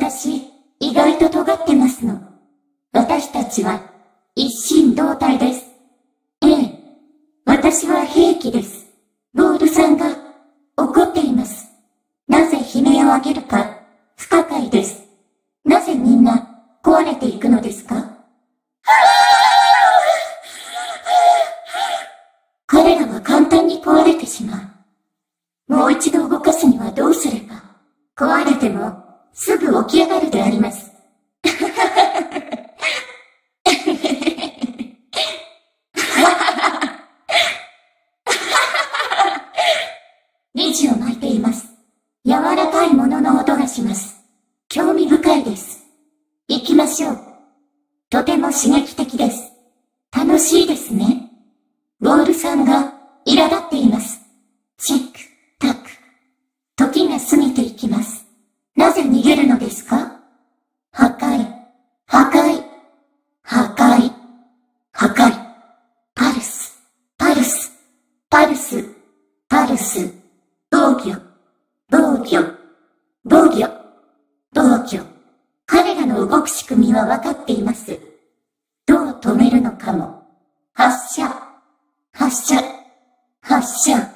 私、意外と尖ってますの。私たちは、一心同体です。ええ。私は平気です。ボールさんが、怒っています。なぜ悲鳴を上げるか、不可解です。なぜみんな、壊れていくのですか？彼らは簡単に壊れてしまう。もう一度動かすにはどうすれば。壊れても、すぐ起き上がるであります。ネジを巻いています。柔らかいものの音がします。興味深いです。行きましょう。とても刺激的です。楽しいですね。ボールさんが苛立っています。チック、タク。時が過ぎていきます。なぜ逃げるのですか？破壊、破壊、破壊、破壊。パルス、パルス、パルス、パルス。防御、防御、防御、防御。彼らの動く仕組みは分かっています。どう止めるのかも。発射、発射、発射。